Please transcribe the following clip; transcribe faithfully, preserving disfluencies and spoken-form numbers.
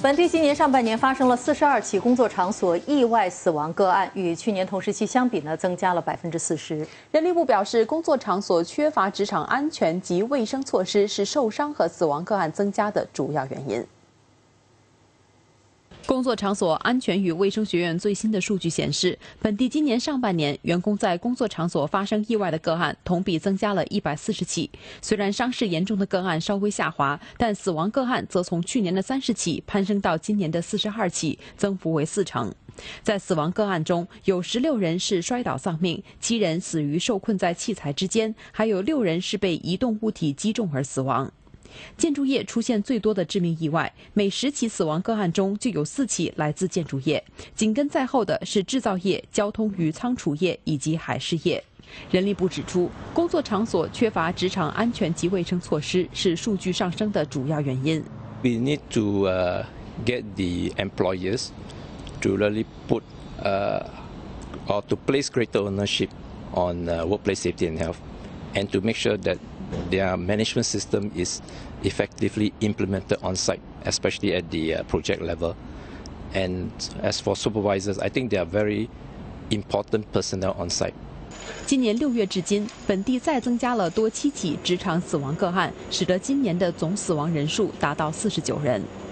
本地今年上半年发生了四十二起工作场所意外死亡个案，与去年同时期相比呢，增加了百分之四十。 人力部表示，工作场所缺乏职场安全及卫生措施是受伤和死亡个案增加的主要原因。 工作场所安全与卫生学院最新的数据显示，本地今年上半年员工在工作场所发生意外的个案同比增加了一百四十起。虽然伤势严重的个案稍微下滑，但死亡个案则从去年的三十起攀升到今年的四十二起，增幅为四成。在死亡个案中，有十六人是摔倒丧命，七人死于受困在器材之间，还有六人是被移动物体击中而死亡。 建筑业出现最多的致命意外，每十起死亡个案中就有四起来自建筑业，紧跟在后的是制造业、交通与仓储业以及海事业。人力部指出，工作场所缺乏职场安全及卫生措施是数据上升的主要原因。 We need to uh, get the employers to really put uh, or to place greater ownership on uh, workplace safety and health, and to make sure that their management system is effectively implemented on site, especially at the uh, project level. And as for supervisors, I think they are very important personnel on site. 今年六月至今，本地再增加了多七起职场死亡个案，使得今年的总死亡人数达到四十九人。